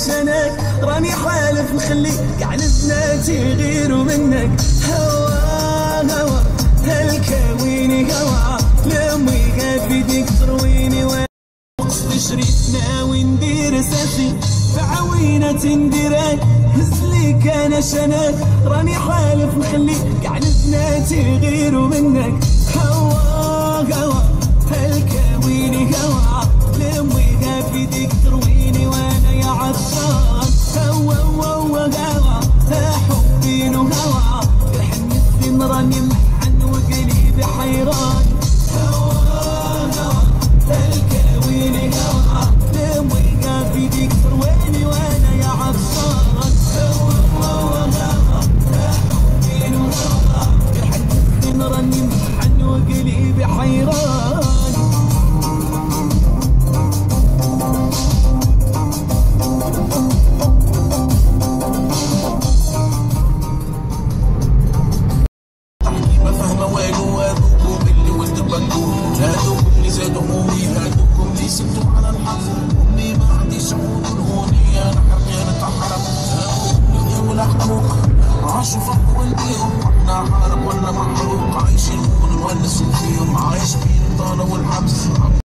عشانك راني حالف نخلي كاع البنات يغيروا منك. هوا هوا هالكاويني هوا لامي غاب بيديك ترويني وانا شريت ناوي ندير اساسي بعوينة نديرك هزلي كان عشانك راني حالف نخلي كاع البنات يغيروا منك. هوا هوا هالكاويني هوا لامي غاب بيديك ترويني وانا يا عطشان. هوا هوا هوا حبين وهوا يحن الدين راني محن وقلبي حيران. هوا هوا هالكاويني هوا لامي غاب بيديك ترويني وانا يا عطشان. هوا هوا هوا حبين وهوا يحن الدين راني محن وقلبي حيران. هادوكم اللي زادوا همومي هادوكم اللي سبتوا على الحظ امي ما عنديش عقول هوني انا حرقان تحرق. هادوكم اللي والحقوق عاشوا فوق والبيهم احنا حارب ولا محروق عايشين ونونس فيهم عايش بين الطالة والحبس.